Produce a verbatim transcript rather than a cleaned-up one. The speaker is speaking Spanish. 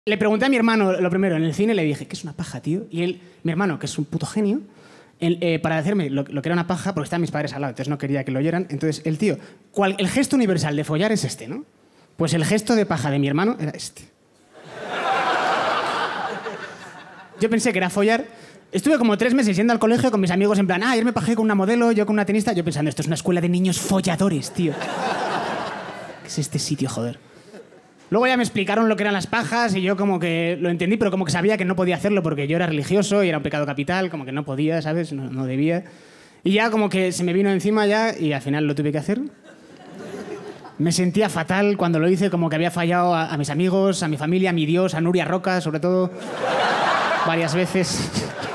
Le pregunté a mi hermano lo primero en el cine, le dije, ¿qué es una paja, tío? Y él, mi hermano, que es un puto genio, él, eh, para decirme lo, lo que era una paja, porque estaban mis padres al lado, entonces no quería que lo oyeran. Entonces, el tío, ¿cuál, el gesto universal de follar es este, ¿no? Pues el gesto de paja de mi hermano era este. Yo pensé que era follar. Estuve como tres meses yendo al colegio con mis amigos en plan, ah, ayer me pajé con una modelo, yo con una tenista. Yo pensando, esto es una escuela de niños folladores, tío. ¿Qué es este sitio, joder? Luego ya me explicaron lo que eran las pajas y yo como que lo entendí, pero como que sabía que no podía hacerlo porque yo era religioso y era un pecado capital, como que no podía, ¿sabes? No, no debía. Y ya como que se me vino encima ya y al final lo tuve que hacer. Me sentía fatal cuando lo hice, como que había fallado a, a mis amigos, a mi familia, a mi Dios, a Nuria Roca, sobre todo, varias veces.